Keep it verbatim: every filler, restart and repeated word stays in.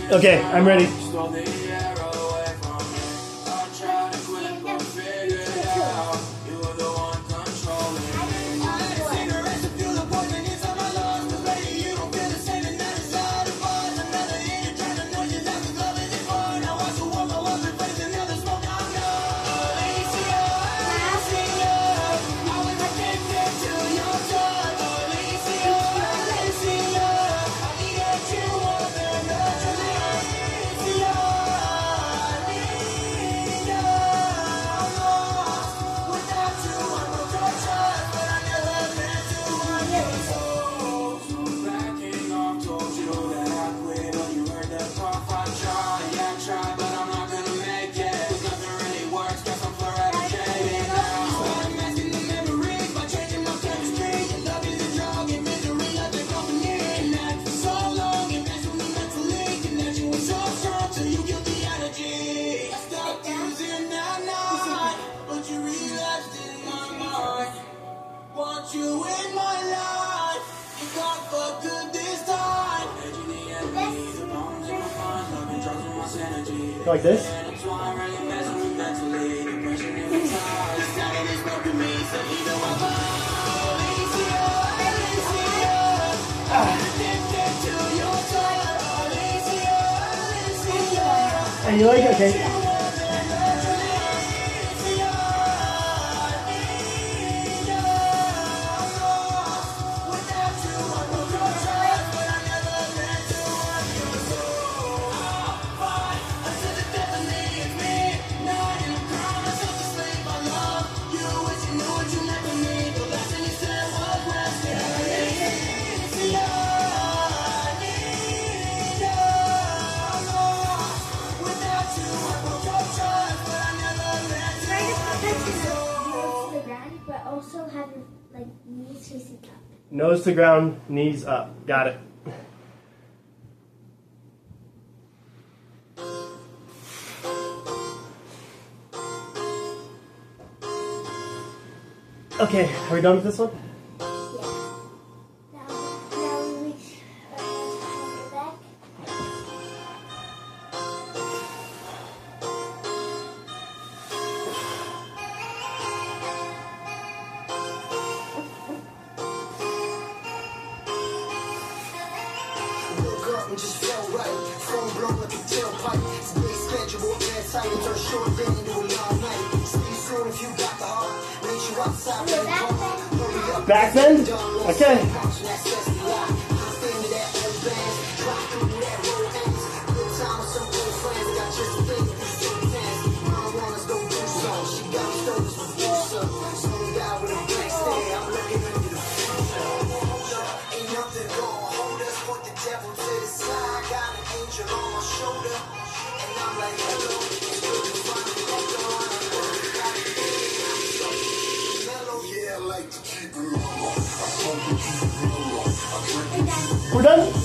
Okay, I'm ready. You in my life, you got for good this time. Like this? And you like it? Okay. But also have your like knees facing up. Nose to ground, knees up. Got it. Okay, are we done with this one? Yeah. Now, now we reach uh, your back. Just felt right, phone blown like a tailpipe. Today's schedule, air tight, and turn short day into a long night. See you soon if you got the heart. Meet you outside, let it come. Hurry up. Back bend? Okay. We're done?